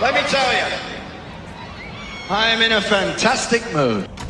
Let me tell you, I'm in a fantastic mood.